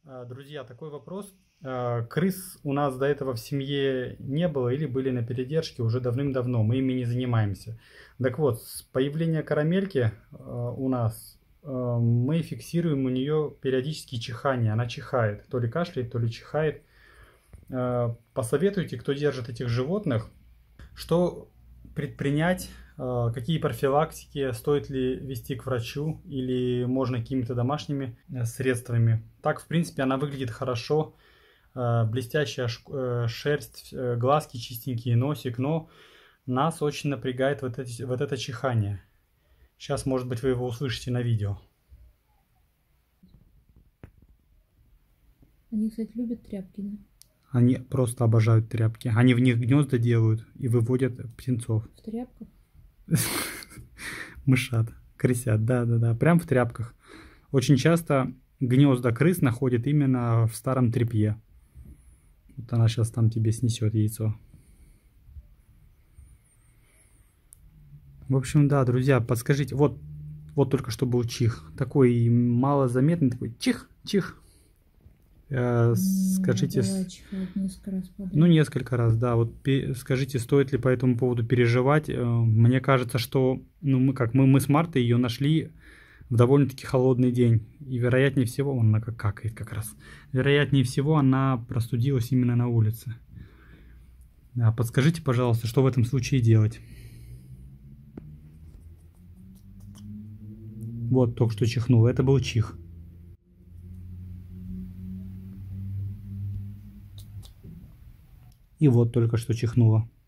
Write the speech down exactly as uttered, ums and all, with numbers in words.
А, Друзья, такой вопрос. А, Крыс у нас до этого в семье не было или были на передержке уже давным-давно. Мы ими не занимаемся. Так вот, с появления карамельки а, у нас а, мы фиксируем у нее периодически чихание. Она чихает. То ли кашляет, то ли чихает. А, Посоветуйте, кто держит этих животных, что предпринять, а, какие профилактики, стоит ли вести к врачу или можно какими-то домашними э, средствами. Так, в принципе, она выглядит хорошо, э, блестящая ш- э, шерсть, э, глазки чистенькие, носик, но нас очень напрягает вот, эти, вот это чихание. Сейчас, может быть, вы его услышите на видео. Они, кстати, любят тряпки, да? Они просто обожают тряпки. Они в них гнезда делают и выводят птенцов. В тряпках? Мышат, крысят, да-да-да, прям в тряпках. Очень часто гнезда крыс находят именно в старом тряпье. Вот она сейчас там тебе снесет яйцо. В общем, да, друзья, подскажите, вот, вот только что был чих. Такой малозаметный, такой чих, чих. Э, скажите, Бывает, чихает несколько раз подряд. ну несколько раз, да. Вот пе- скажите, стоит ли по этому поводу переживать? Э, Мне кажется, что, ну мы как, мы, мы с Мартой ее нашли в довольно-таки холодный день. И вероятнее всего, она как какает как раз. Вероятнее всего, она простудилась именно на улице. Да, подскажите, пожалуйста, что в этом случае делать? Вот, только что чихнула. Это был чих. И вот только что чихнула.